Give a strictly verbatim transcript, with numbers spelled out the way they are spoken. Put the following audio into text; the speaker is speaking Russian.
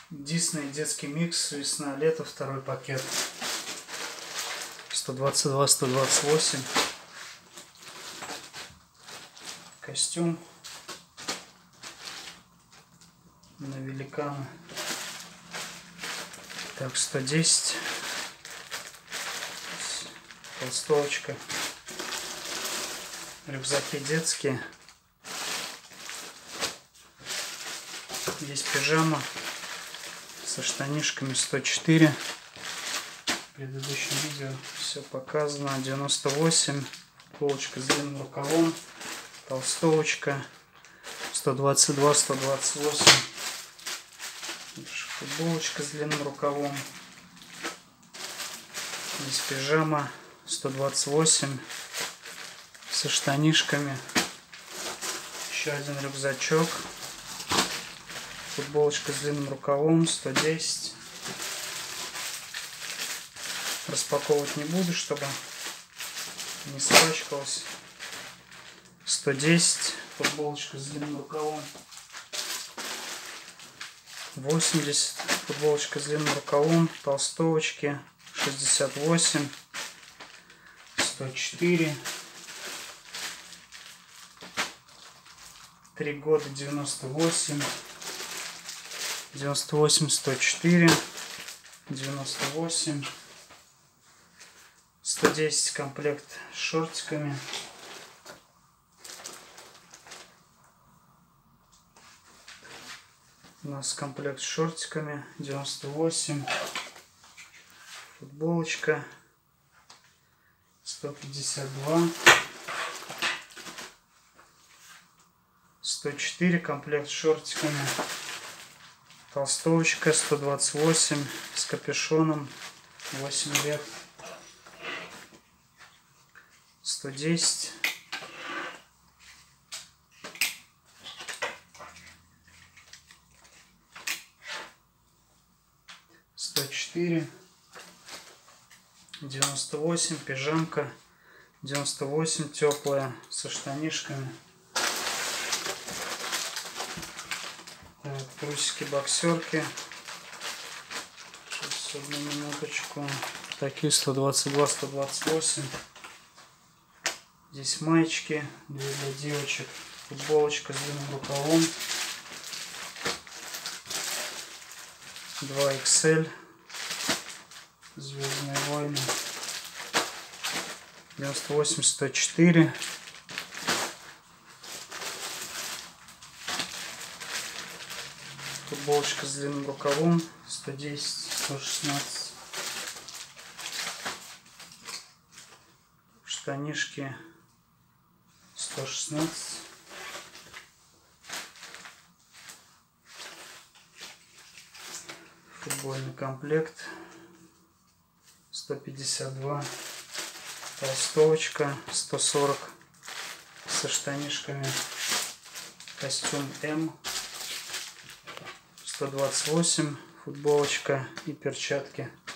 Дисней детский микс весна-лето, второй пакет. сто двадцать два сто двадцать восемь. Костюм на великана. Так, сто десять. Толстовочка. Рюкзаки детские. Здесь пижама со штанишками сто четыре. В предыдущем видео все показано. девяносто восемь. Футболочка с длинным рукавом. Толстовочка. сто двадцать два сто двадцать восемь. Футболочка с длинным рукавом. Здесь пижама сто двадцать восемь со штанишками. Еще один рюкзачок. Футболочка с длинным рукавом сто десять. Распаковывать не буду, чтобы не испачкалась. сто десять. Футболочка с длинным рукавом. восемьдесят. Футболочка с длинным рукавом. Толстовочки шестьдесят восемь. сто четыре. Три года девяносто восемь. девяносто восемь сто четыре. девяносто восемь. сто десять комплект с шортиками. У нас комплект с шортиками. девяносто восемь. Футболочка сто пятьдесят два. сто четыре комплект с шортиками. Толстовочка сто двадцать восемь с капюшоном восемь лет. сто десять. сто четыре. девяносто восемь. Пижамка. девяносто восемь теплая со штанишками. Так, трусики боксерки. Сейчас одну минуточку. Такие сто двадцать два сто двадцать восемь. Здесь маечки для девочек. Футболочка с длинным рукавом. два икс эль. Звездные войны. девяносто восемь сто четыре. Футболочка с длинным рукавом сто десять сто шестнадцать. Штанишки сто шестнадцать. Футбольный комплект сто пятьдесят два. Толстовочка сто сорок со штанишками. Костюм М сто двадцать восемь. Футболочка и перчатки